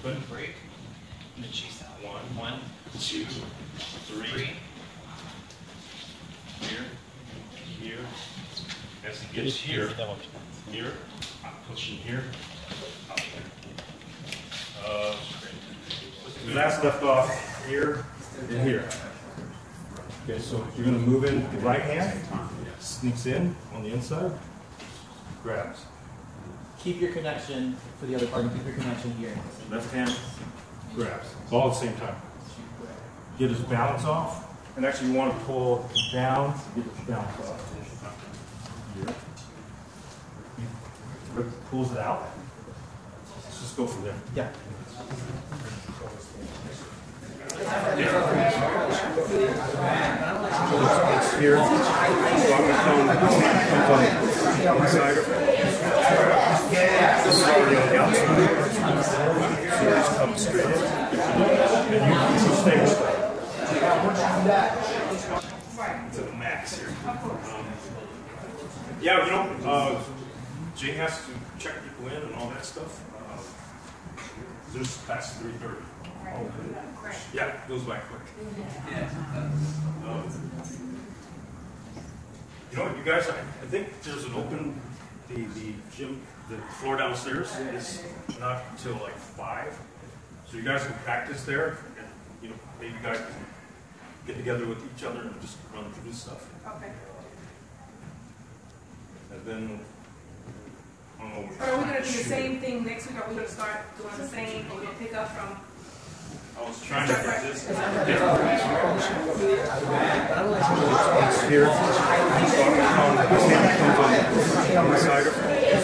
open. Break. And then chase out. 1, 2, 3. Here. As he gets here, I'm pushing here. Up here. The last left off here and here. Okay, so you're going to move in the right hand, sneaks in on the inside, grabs. Keep your connection for the other part. Keep your connection here. Left hand, grabs. All at the same time. Get his balance off. And actually you want to pull down, get his balance off. Here. He pulls it out. Let's just go from there. Yeah. It's here. So I'm going to come on the inside. This is already on the outside. So you just come straight in. And you stay with it. To the max here. Yeah, you know, Jay has to check people in and all that stuff. There's past 3:30. Yeah, it goes by quick. You know what, you guys, I think there's an open, the gym, the floor downstairs is not until like 5. So you guys can practice there, and you know, maybe you guys can get together with each other and just run through this stuff. Okay. And then, I don't know. Are we going to do the same thing next week? Are we going to start doing the same? Are we going to pick up from? I was trying to get this. Here. So I'm going to come on the inside.